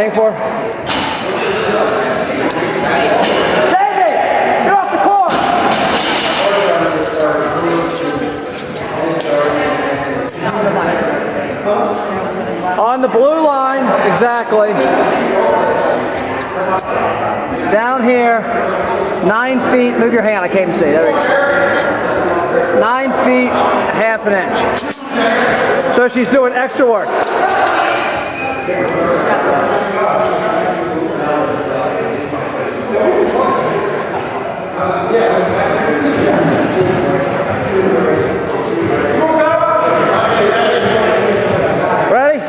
staying for? David! Get off the court! On the blue line, exactly. Down here, 9 feet, move your hand, I can't even see, there it is. 9 feet, ½ an inch. So she's doing extra work. Ready?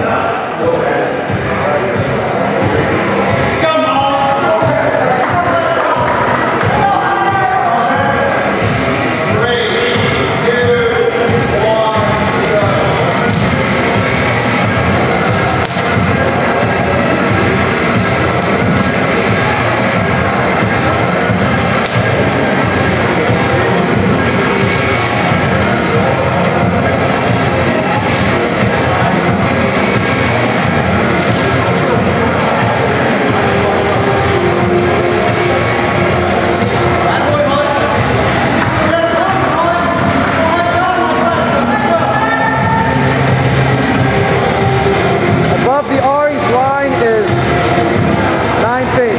Above the orange line is 9 feet.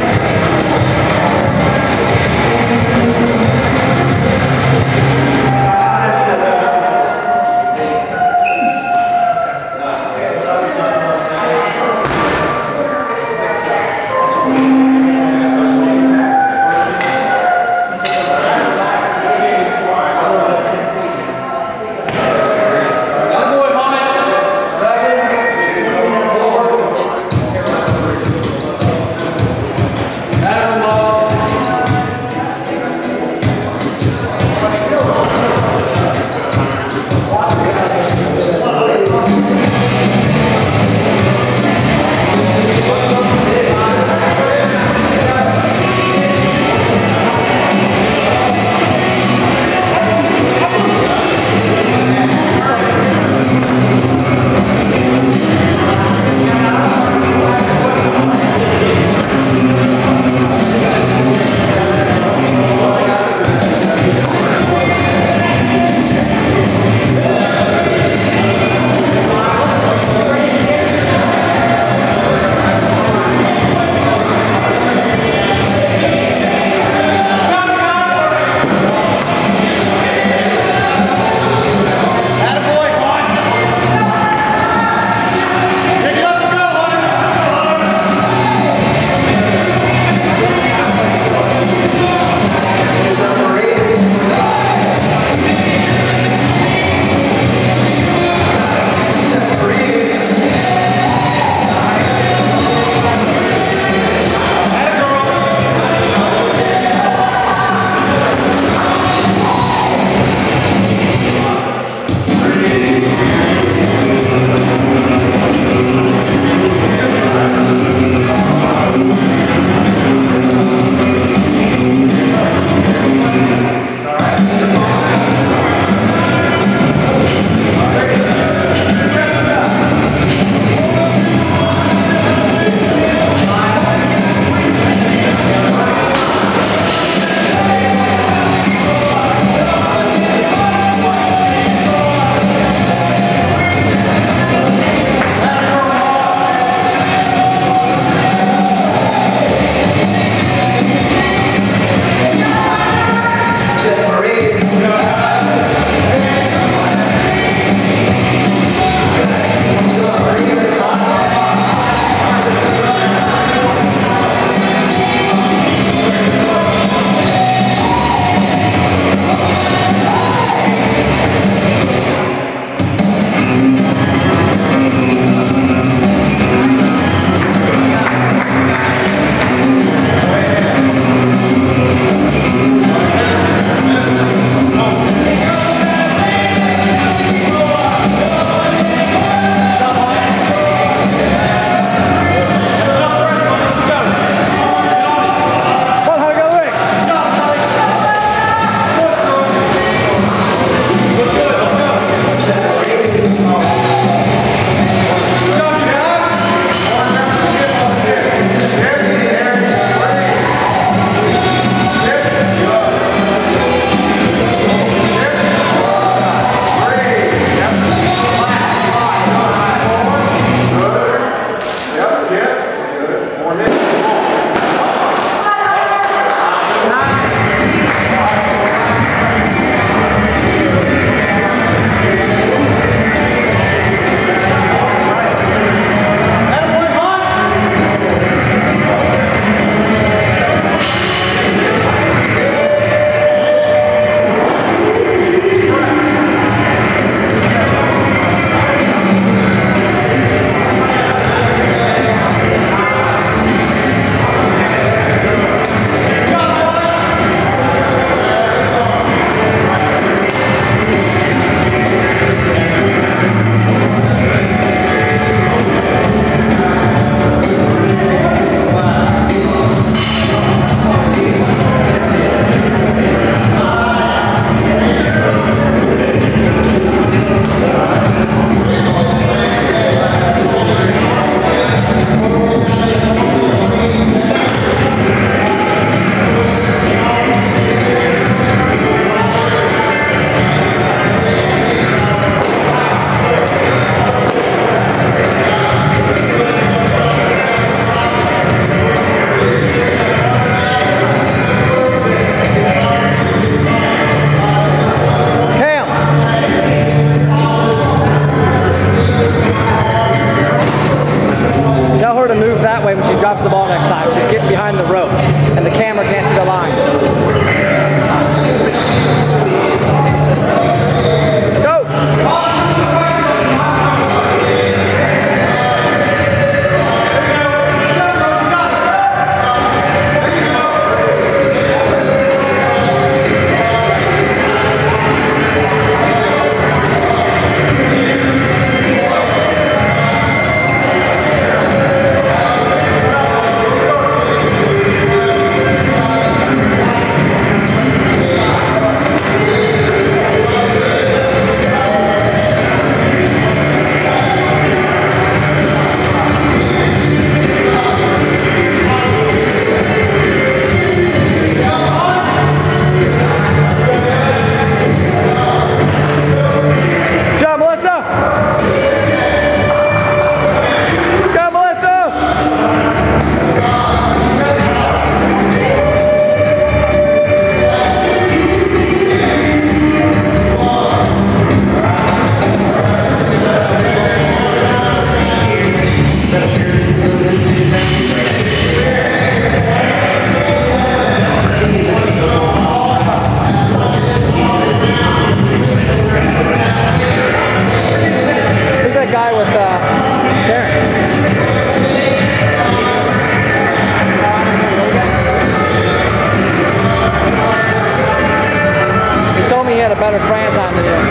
had a better Fran time than you.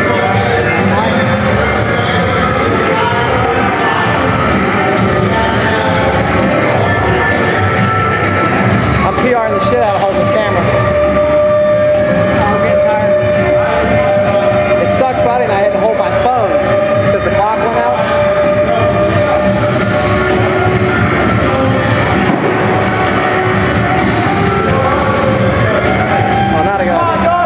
I'm PRing the shit out of holding this camera. I'm getting tired. It sucked Friday night. I had to hold my phone because the clock went out. Oh, now to go.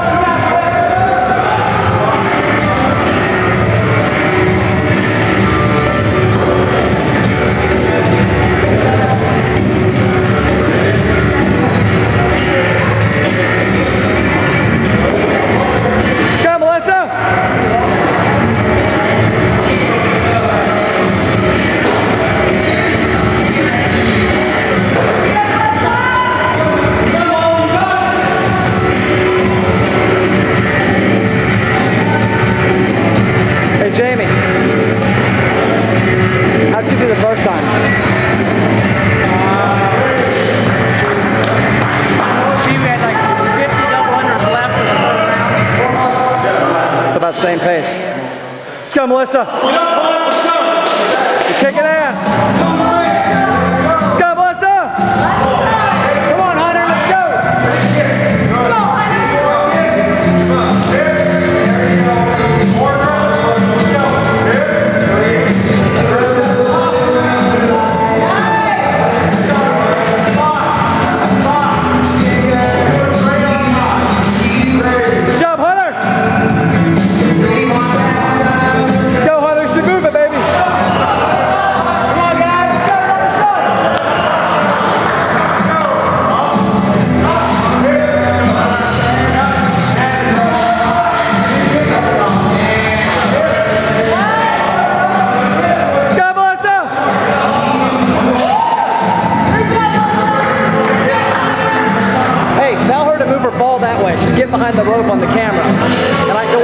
Hey Jamie, how'd she do the first time? She had like 50 double unders left in the first round. It's about the same pace. Let's go, Melissa. You're kicking ass. Let's go, Melissa. Come on, Hunter, let's go. Good job, Hunter. Let's go, Hunter. You should move it, baby. Come on, guys. Let's go. Let's go, Melissa. Hey, tell her to move her ball that way. She's getting behind the rope on the camera. And I go